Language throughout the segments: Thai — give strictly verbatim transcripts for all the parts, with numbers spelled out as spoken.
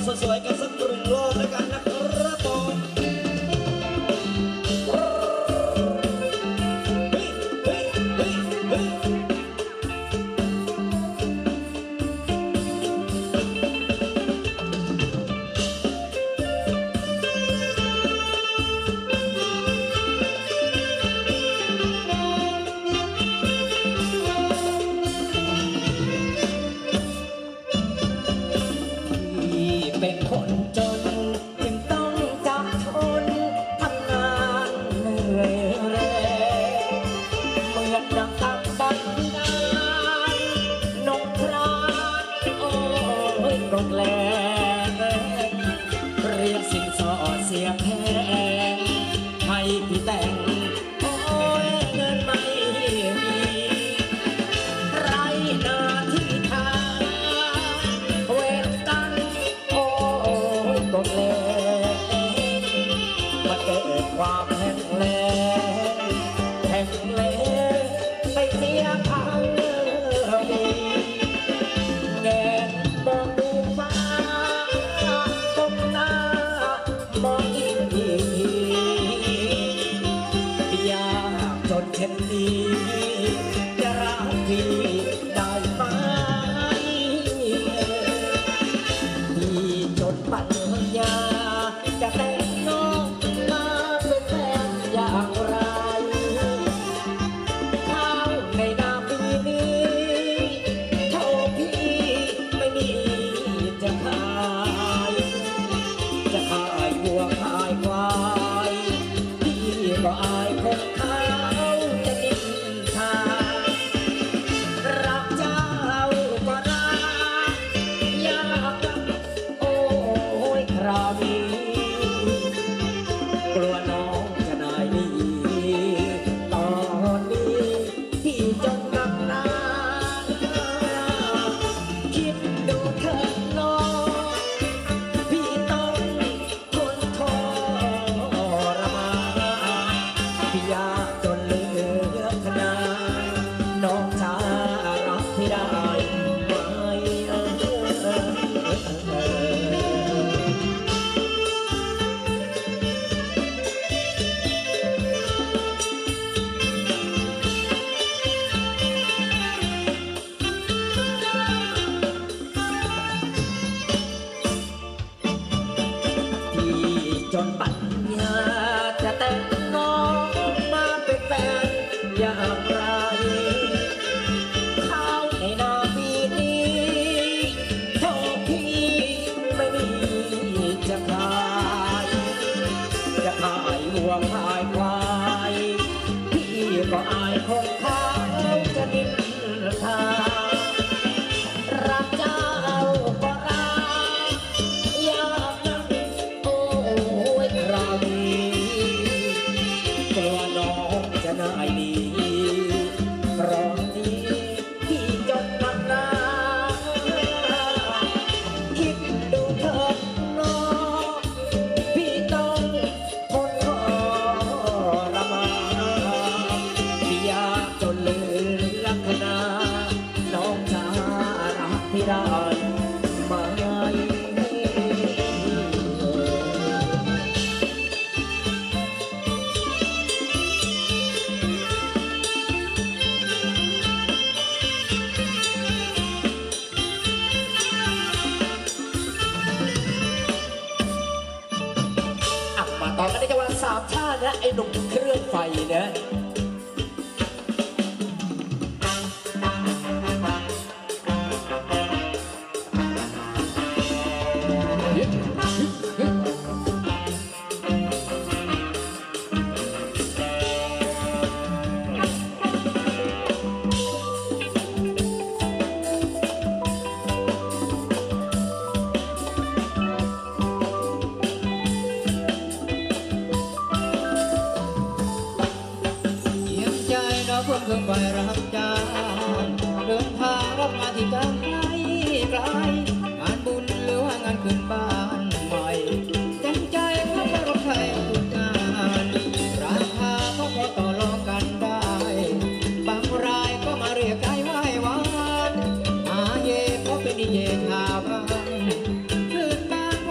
สวยๆกันสักหนึ่งรอบด้วยกันนะครับผมเฮ้ยเฮ้ยเฮ้ยเฮ้ยเป็นคนจนจึงต้องจับทนทำงานเหนื่อยแรงเหมือนดังตักบันดาลนกพรานโอ้ยกดแรงเรียกสินสอดเสียแพงให้พี่แต่งโอ้ยเงินไม่มีไรหน้าที่ทางเวรกันกดแรงมาเกิดความแห้งแล้งแห้งแล้งไปเสียทางดีแงนมองดูฟ้าก้มหน้ามองอีกทีอยากจนเช่นนี้จะรักพี่ได้ไหมพี่จนปัญญาจะแต่งน้องมาเป็นแฟนอย่างไรข้าวในนาปีนี้เท่าพี่ไม่มีจะขายจะขายวัวขายควายพี่ก็อายคนเขาจะนินทารักเจ้าก็รักอยากรักโอ้ยคราวนี้กลัวน้องจะนายนี้ตอนนี้พี่จนหนักหนาคิดดูเถิดน้องพี่ต้องทนทรมานพี่อยากจนเหลือขนาดน้องจะรักพี่ได้ไหมเออเออเออจนปัญญาจะแต่งน้องมาเป็นแฟนอย่างไรข้าวในนาปีนี้เท่าพี่ไม่มีจะขายจะขายวัวขายควายพี่ก็อายคนเขาจะนินทารักเจ้าก็รักอยากนั่งโอ้ยคราวนี้กลัวน้องจะนายดีคราวนี้พี่จนหนักหนาคิดดูเถิดน้องพี่ต้องทนทรมานพี่อยากจนเหลือขนาดน้องจะรักพี่ได้ไหมมาต่อกันในจังหวะสามชาตินะไอ้หนุ่มเครื่องไฟเนี่ยเพื่อนเครื่องไปรับจ้างเดินทางรับงานที่ไกลไกลงานบุญหรือว่างานขึ้นบ้านใหม่เต็มใจขับรถไฟทุกงานราคาก็พอต่อรองกันได้บางรายก็มาเรียกใจไหว้วานอาเย่ก็เป็นดีเจข่าวบ้านคืนบ้าน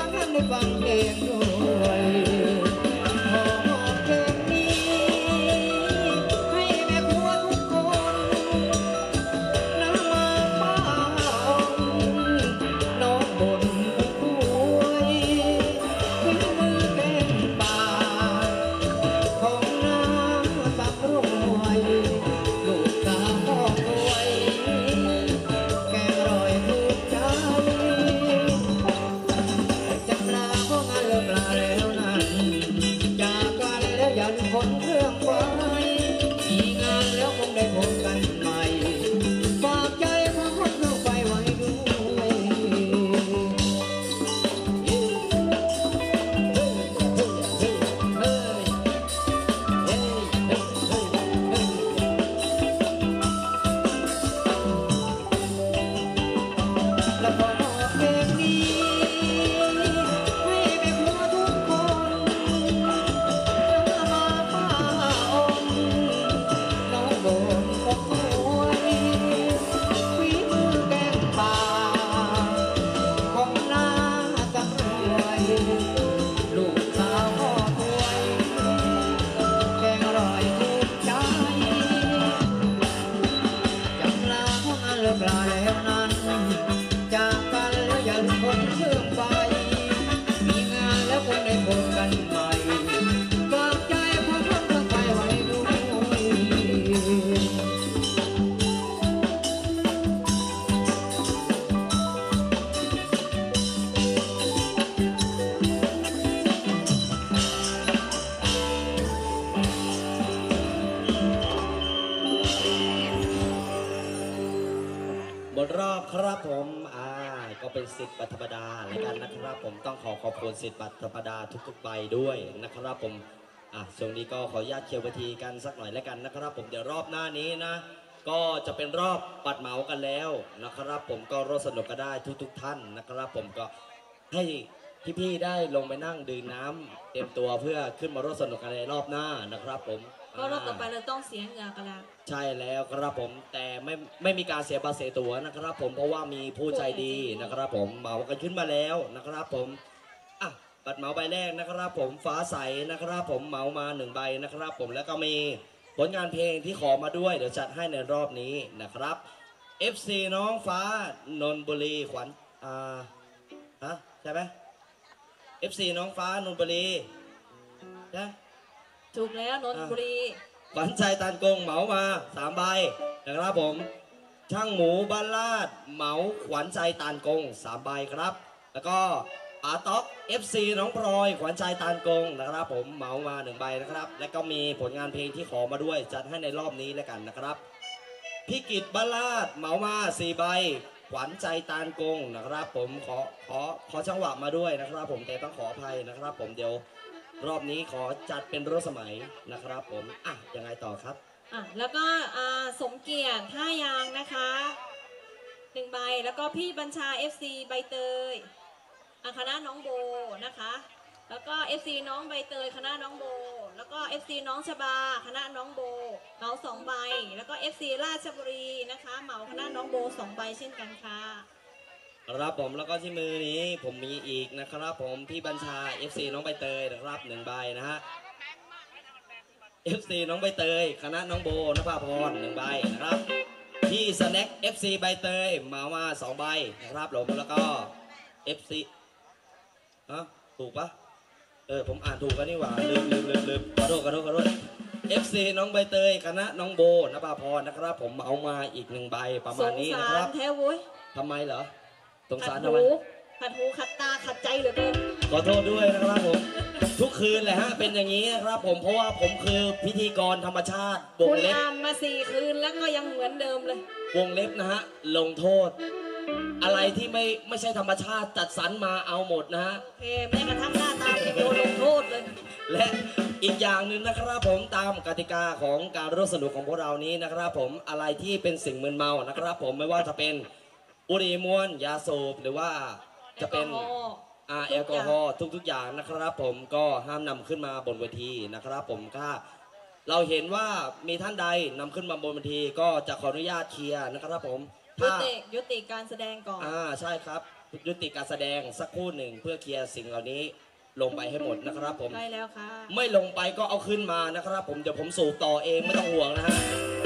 รอบครับผมอ่าก็เป็นสิทธิ์บัตรธรรมดาแล้วกันนะครับผมต้องขอขอบคุณสิทธิ์บัตรธรรมดาทุกๆใบด้วยนะครับผมอ่ะช่วงนี้ก็ขออนุญาตเคลียร์เวทีกันสักหน่อยแล้วกันนะครับผมเดี๋ยวรอบหน้านี้นะก็จะเป็นรอบบัตรเหมากันแล้วนะครับผมก็ร่วมสนุกกันได้ทุกๆท่านนะครับผมก็ให้พี่ๆได้ลงไปนั่งดื่มน้ำเตรียมตัวเพื่อขึ้นมาร่วมสนุกกันในรอบหน้านะครับผมก็รอบต่อไปเราต้องเสียเหงื่อกันแล้วใช่แล้วครับผมแต่ไม่ไม่มีการเสียภาษีตั๋วนะครับผมเพราะว่ามีผู้ใจดีนะครับผมเหมากันขึ้นมาแล้วนะครับผมอ่ะบัตรเหมาใบแรกนะครับผมฟ้าใสนะครับผมเหมามาหนึ่งใบนะครับผมแล้วก็มีผลงานเพลงที่ขอมาด้วยเดี๋ยวจัดให้ในรอบนี้นะครับ เอฟ ซี น้องฟ้านนทบุรีขวัญอ่าฮะใช่ไหม เอฟ ซี น้องฟ้านนทบุรีนะถูกแล้วนนทบุรีขวัญใจตานกงเหมามาสามใบนะครับผมช่างหมูบ้านลาดเหมาขวัญใจตานกงสามใบครับแล้วก็อาต๊อก เอฟ ซี น้องพลอยขวัญใจตานกงนะครับผมเหมามาหนึ่งใบนะครับและก็มีผลงานเพลงที่ขอมาด้วยจัดให้ในรอบนี้แล้วกันนะครับพี่กิตบ้านลาดเหมามาสี่ใบขวัญใจตานกงนะครับผมขอขอขอจังหวะมาด้วยนะครับผมแต่ต้องขออภัยนะครับผมเดี๋ยวรอบนี้ขอจัดเป็นรถสมัยนะครับผมอ่ะยังไงต่อครับอ่ะแล้วก็อ่าสมเกียรติท่ายางนะคะหนึ่งใบแล้วก็พี่บัญชา เอฟ ซี ใบเตยอ่ะคณะน้องโบนะคะแล้วก็ เอฟ ซี น้องใบเตยคณะน้องโบแล้วก็ เอฟ ซี น้องชบาคณะน้องโบเหมาสองใบแล้วก็ เอฟ ซี ราชบุรีนะคะเหมาคณะน้องโบสองใบเช่นกันค่ะครับผมแล้วก็ที่มือนี้ผมมีอีกนะครับผมพี่บัญชา เอฟ ซี น้องใบเตยนะครับหนึ่งใบนะฮะ เอฟ ซี น้องใบเตยคณะน้องโบนภาพรหนึ่งใบนะครับพี่สแน็ค เอฟ ซี ใบเตยเหมามาสองใบนะครับผมแล้วก็ เอฟ ซี ฮะถูกปะเออผมอ่านถูกกันนี่หว่าลืมลืมลืมลืมขอโทษขอโทษขอโทษ เอฟ ซี น้องใบเตยคณะน้องโบนภาพรนะครับผมเหมามาอีกหนึ่งใบประมาณนี้นะครับสงสารแท้เว้ยทำไมเหรอสงขัสารดทำไมหูขัดหูขัดตาขัดใจเหลือเกินขอโทษด้วยนะครับผมทุกคืนเลยฮะเป็นอย่างนี้นะครับผมเพราะว่าผมคือพิธีกรธรรมชาติวคุงณเล็บอ่านมาสี่คืนแล้วก็ยังเหมือนเดิมเลยวงเล็บนะฮะลงโทษ อะไรที่ไม่ไม่ใช่ธรรมชาติจัดสรรมาเอาหมดนะฮะโอเคแม้กระทั่งหน้าตาเป็นโดนลงโทษเลยและอีกอย่างหนึ่งนะครับผมตามกติกาของการร่วมสนุกของพวกเรานี้นะครับผมอะไรที่เป็นสิ่งมึนเมานะครับผมไม่ว่าจะเป็นบุหรี่มวนยาสูบหรือว่าจะเป็นแอลกอฮอล์อ่าแอลกอฮอล์ทุกๆอย่างนะครับผมก็ห้ามนำขึ้นมาบนเวทีนะครับผมถ้าเราเห็นว่ามีท่านใดนำขึ้นมาบนเวทีก็จะขออนุญาตเคลียร์นะครับผมยุถ้าติยุติการแสดงก่อนอ่าใช่ครับยุติการแสดงสักครู่หนึ่งเพื่อเคลียร์สิ่งเหล่านี้ลงไปให้หมดนะครับผมใช่แล้วค่ะไม่ลงไปก็เอาขึ้นมานะครับผมเดี๋ยวผมสูบต่อเองไม่ต้องห่วงนะฮะ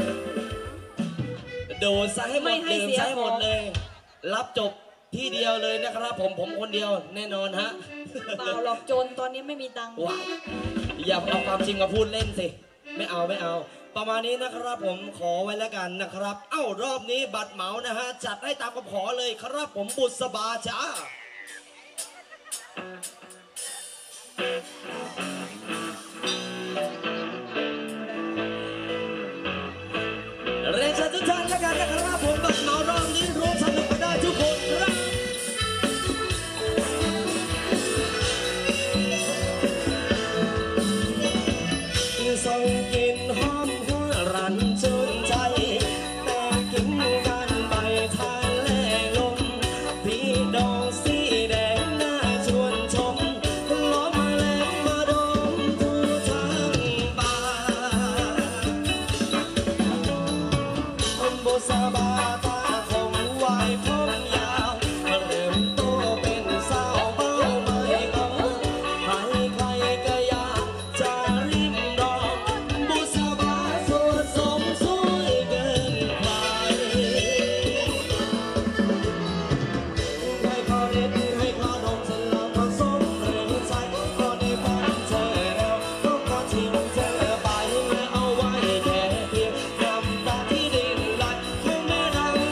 โดนซะให้หมดดื่มซะให้หมดเลย รับจบที่เดียวเลยนะครับผมผมคนเดียวแน่นอนฮะเปล่าหลอกโจรตอนนี้ไม่มีตังค์ว้าวอย่าเอาความจริงมาพูดเล่นสิไม่เอาไม่เอา ประมาณนี้นะครับผมขอไว้แล้วกันนะครับ เอ้ารอบนี้บัตรเหมานะฮะจัดให้ตามคำขอเลยครับผมบุษบาจ้าเรียนเชิญทุกท่านแล้วกันนะครับผมบัตรเหมารอบนี้ร่วมสนุกกันได้ทุกคนครับส่งกลิ่นหอมหัวรันชื่นใจแต่กินกันไปทานแลลมพี่ดอกสีแดงน่าชวนชมล้อมแมลงมาดมทั่วทั้งป่าคนโบสบาตาคงไหวผมยาวเริ่มโตเป็นสาวเบ้าไม่เบาใครใครก็อยากจะริมรองบุษบาสวยสมสวยเกินใครให้เขาเด็ดให้เขาดมเสร็จแล้วก็สมเรื่องใจก็ได้ฟังเธอแล้วก็ขอทิ้งเธอไปและเอาไว้แค่เพียงน้ำตาที่ดินไหลคงไม่รัง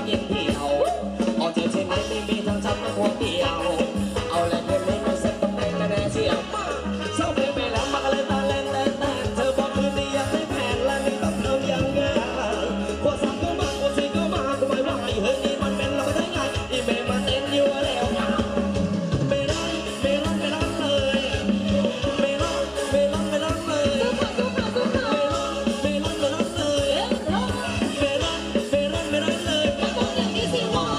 เย็นเที่ยวออกเจอเช่นนี้มีทั้งจำทั้งหัวเดียวเอาแรงเล่นเล่นเซ็ตต้องเล่นแน่เสียวเศร้าเพลงไปแล้วมาเลยตาเล่นเล่นเล่นเธอบอกคืนนี้อยากได้แผนและนี่ต้องทำยังไงขวดสามก็มาขวดสี่ก็มาก็ไม่ไหวเฮ้ยนี่มันเป็นเราได้ไงอีเมย์มาเต้นอยู่แล้วไม่รักไม่รักไม่รักเลยไม่รักไม่รักไม่รักเลยสู้ค่ะสู้ค่ะสู้ค่ะไม่รักไม่รักเลยเร็วเร็วไม่รักไม่รักไม่รักเลยมันต้องอย่างนี้สิวะ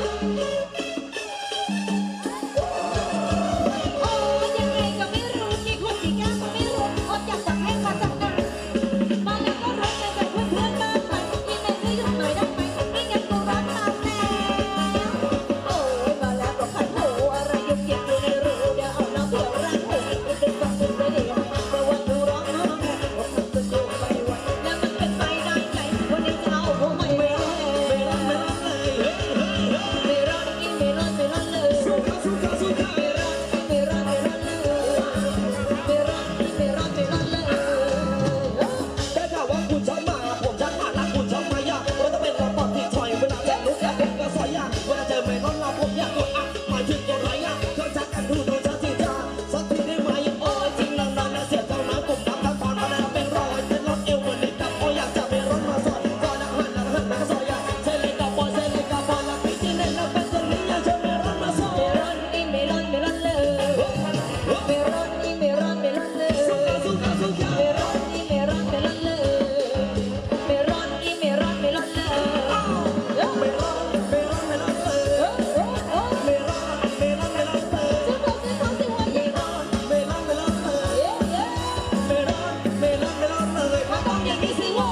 โอ้ยังไงก็ไม่รู้กี่คนกี่แก้วก็ไม่รู้อดอยากจะให้มาจากไหนมาแล้วก็รักกันจากเพื่อนเพื่อนบ้านไปยังไงช่วยหยุดหน่อยได้ไหมไม่งั้นกูรักตามแล้วโอ้ยมาแล้วก็ขันหูอะไรยุบยิบอยู่ในรูเดี๋ยวเอาน้ำเผื่อรักหูมันเป็นความสุขไปเดียวเพราะว่าดูร้องไห้ว่าทำจนอยู่ไปวันแล้วมันเป็นไปได้ไงวันนี้จะเอาหัวใหม่ไม่ได้ไม่ได้ไม่ได้ไม่รักนี่ไม่รักไม่รักเลยสู้เขาสู้เขาสู้เขาไม่รักไม่รักไม่รักเลยไม่รักไม่รักไม่รักเลยแต่ถ้าว่าคุณชอบมาผมชักมารักคุณชอบมาอยากว่าจะเป็นเราตอนที่ถอยเวลาแจ้งลุกอยากเป็นก็สอยอยากเวลาเจอไม่ร้อนเราผมอยากกดอักหมายถึงตัวไรอ่ะเครื่องจักรกันดูดูชัดที่จ้าสักทีได้ไหมโอ้ยจริงนานๆนะเสียเจ้านะกลุ่มน้ำทั้งผ่านมาแล้วเป็นรอยเป็นรถเอวเหมือนเด็กกับโอ้อยากจะเป็นรถมาสอนก่อนนักหันนักหันนักสอยอยากเซเลกับบอยเซเลกับบอยรักพี่ที่เล่นแล้วเป็นเช่นนี้อยากจะเป็นรถมาสอนไม่รักนี่ไม่รักไม่รักเลยไม่รักนี่ไม่รักไม่รักเลยสู้เขาสู้เขาสู้เขาไม่รักนี่ไม่รักไม่รักเลยไม่รักนี่ไม่รักไม่รักเลยไม่รักไม่รักไม่รักเลยโอ้โอ้โอ้ไม่รักไม่รักไม่รักเลยซื้อของซื้อของซื้อของยิ่งก่อนไม่รักไม่รักเลยเย้เย้ไม่รักไม่รักไม่รักเลยมันต้องอย่างนี้สิวะ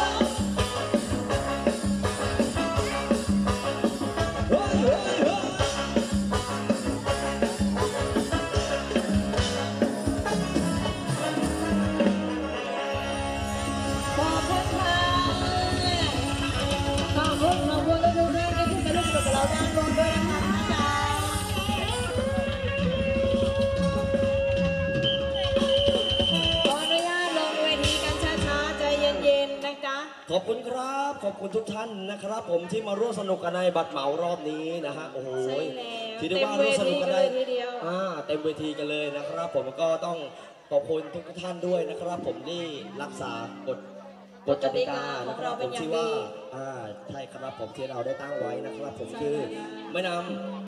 เฮ้ยเฮ้ยเฮ้ยขอบคุณค่ะขอบคุณขอบคุณทุกท่านที่ขึ้นมาร่วมสนุกกับเราด้านบนด้วยนะคะจ๊ะขออนุญาตลงเวทีกันช้าๆใจเย็นๆนะจ๊ะขอบคุณครับ ขอบคุณทุกท่านนะครับ ผมที่มาร่วมสนุกกันในบัตรเหมารอบนี้นะฮะโอ้โหใช่แล้วที่ได้ว่าร่วมสนุกกันได้เต็มเวทีกันเลยทีเดียวอ่าเต็มเวทีกันเลยนะครับ ผมก็ต้องขอบคุณทุกท่านด้วยนะครับ ผมที่รักษากฎกฎกติกานะครับผมที่ว่าอ่าใช่ครับผมที่เราได้ตั้งไว้นะครับ ผมคือไม่นำ